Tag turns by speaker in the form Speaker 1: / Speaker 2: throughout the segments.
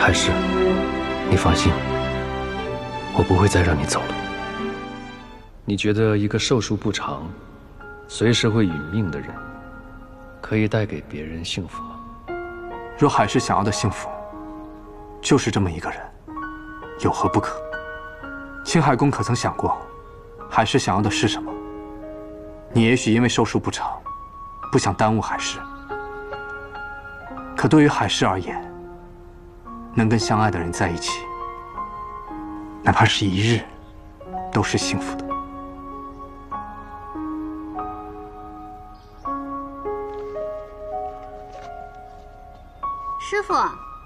Speaker 1: 海市，你放心，我不会再让你走了。你觉得一个寿数不长、随时会殒命的人，可以带给别人幸福吗？
Speaker 2: 若海市想要的幸福，就是这么一个人，有何不可？青海公可曾想过，海市想要的是什么？你也许因为寿数不长，不想耽误海市。可对于海市而言，能跟相爱的人在一起，哪怕是一日，都是幸福的。
Speaker 3: 师傅，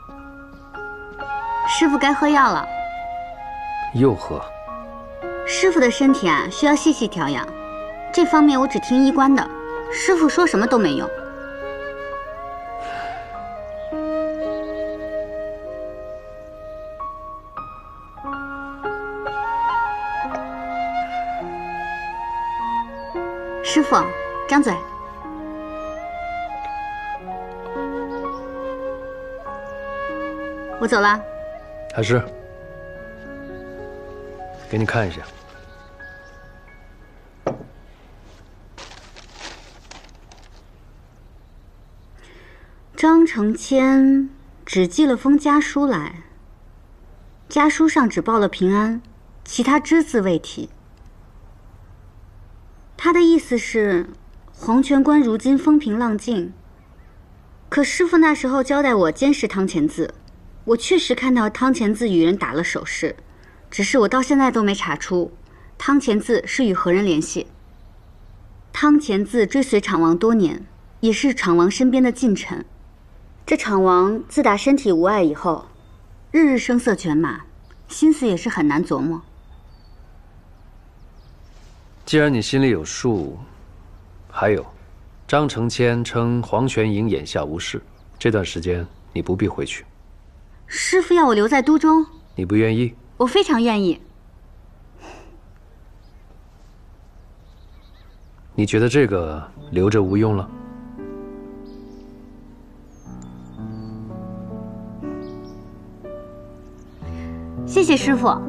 Speaker 3: 师傅该喝药了。
Speaker 1: 又喝？
Speaker 3: 师傅的身体啊，需要细细调养，这方面我只听医官的，师傅说什么都没用。师傅，张嘴。我走了。
Speaker 1: 海市，给你看一下。
Speaker 3: 张承谦只寄了封家书来，家书上只报了平安，其他只字未提。他的意思是，黄泉关如今风平浪静，可师父那时候交代我监视汤前字，我确实看到汤前字与人打了手势，只是我到现在都没查出汤前字是与何人联系。汤前字追随昶王多年，也是昶王身边的近臣。这昶王自打身体无碍以后，日日声色犬马，心思也是很难琢磨。
Speaker 1: 既然你心里有数，还有，张承谦称黄泉营眼下无事，这段时间你不必回去。
Speaker 3: 师父要我留在都中，
Speaker 1: 你不愿意？
Speaker 3: 我非常愿意。
Speaker 1: 你觉得这个留着无用了？
Speaker 3: 谢谢师父。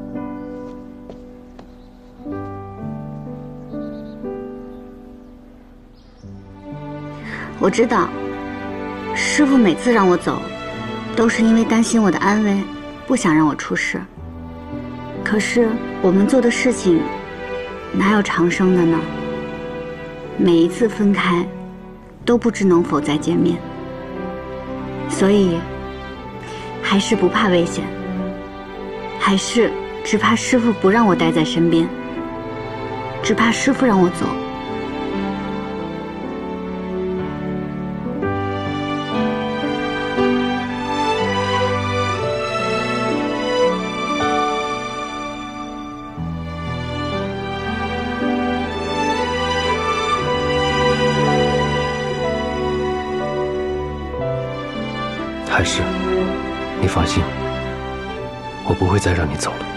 Speaker 3: 我知道，师父每次让我走，都是因为担心我的安危，不想让我出事。可是我们做的事情，哪有长生的呢？每一次分开，都不知能否再见面。所以，还是不怕危险，还是只怕师父不让我待在身边，只怕师父让我走。
Speaker 1: 海市，你放心，我不会再让你走了。